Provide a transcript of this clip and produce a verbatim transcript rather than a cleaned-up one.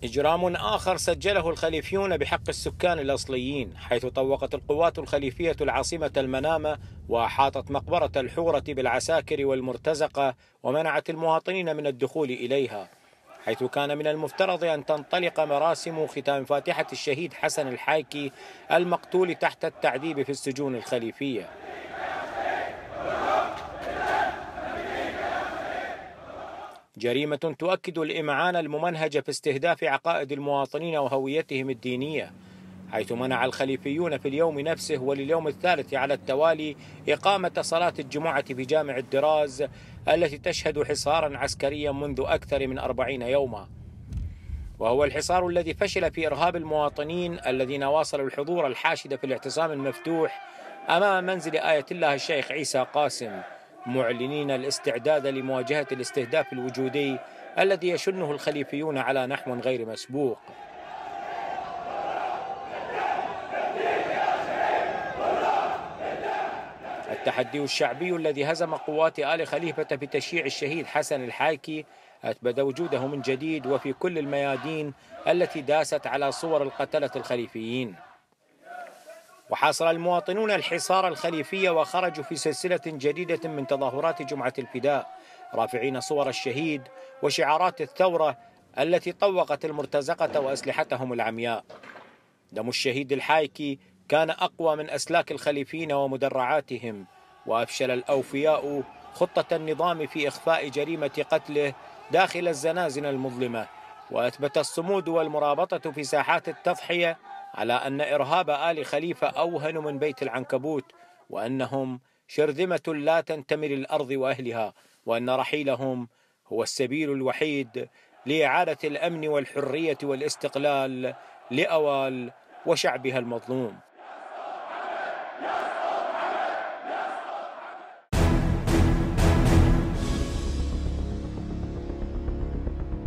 إجرام آخر سجله الخليفيون بحق السكان الأصليين، حيث طوقت القوات الخليفية العاصمة المنامة وأحاطت مقبرة الحورة بالعساكر والمرتزقة ومنعت المواطنين من الدخول إليها، حيث كان من المفترض أن تنطلق مراسم ختام فاتحة الشهيد حسن الحايكي المقتول تحت التعذيب في السجون الخليفية. جريمة تؤكد الإمعان الممنهج في استهداف عقائد المواطنين وهويتهم الدينية، حيث منع الخليفيون في اليوم نفسه ولليوم الثالث على التوالي إقامة صلاة الجمعة في جامع الدراز التي تشهد حصارا عسكريا منذ أكثر من أربعين يوما، وهو الحصار الذي فشل في إرهاب المواطنين الذين واصلوا الحضور الحاشد في الاعتصام المفتوح أمام منزل آية الله الشيخ عيسى قاسم، معلنين الاستعداد لمواجهة الاستهداف الوجودي الذي يشنه الخليفيون على نحو غير مسبوق. التحدي الشعبي الذي هزم قوات آل خليفة في تشييع الشهيد حسن الحايكي أثبت وجوده من جديد وفي كل الميادين التي داست على صور القتلة الخليفيين. وحاصر المواطنون الحصار الخليفي وخرجوا في سلسلة جديدة من تظاهرات جمعة الفداء رافعين صور الشهيد وشعارات الثورة التي طوقت المرتزقة وأسلحتهم العمياء. دم الشهيد الحايكي كان أقوى من أسلاك الخليفيين ومدرعاتهم، وأفشل الأوفياء خطة النظام في إخفاء جريمة قتله داخل الزنازن المظلمة، وأثبت الصمود والمرابطة في ساحات التضحية على أن إرهاب آل خليفة أوهن من بيت العنكبوت، وأنهم شرذمة لا تنتمي للأرض وأهلها، وأن رحيلهم هو السبيل الوحيد لإعادة الأمن والحرية والاستقلال لأوال وشعبها المظلوم.